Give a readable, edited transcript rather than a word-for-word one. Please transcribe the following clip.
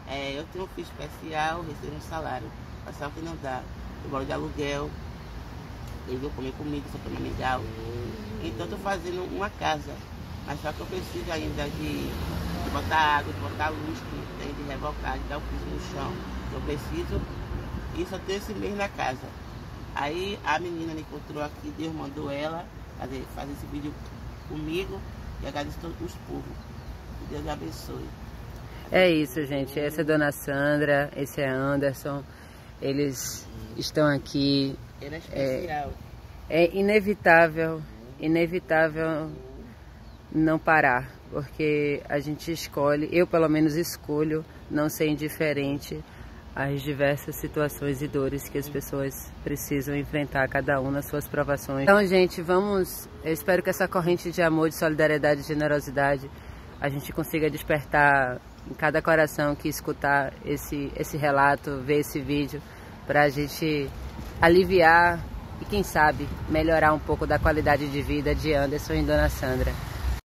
Eu tenho um filho especial, recebo um salário. Mas só que não dá. Eu moro de aluguel, ele veio comer comigo, só para legal. Então eu tô fazendo uma casa. Mas só que eu preciso ainda de botar água, de botar luz, que tem de revocar, de dar o piso no chão. Eu preciso, e só tenho esse mês na casa. Aí a menina me encontrou aqui, Deus mandou ela fazer esse vídeo comigo e agradeço a todos os povos. Que Deus abençoe. É isso, gente. Essa é a Dona Sandra, esse é Anderson. Eles estão aqui. Ele é especial. É inevitável não parar, porque a gente escolhe, eu pelo menos escolho não ser indiferente às diversas situações e dores que as pessoas precisam enfrentar, cada um nas suas provações. Então, gente, eu espero que essa corrente de amor, de solidariedade e generosidade a gente consiga despertar em cada coração que escutar esse relato, ver esse vídeo, para a gente aliviar e, quem sabe, melhorar um pouco da qualidade de vida de Anderson e Dona Sandra.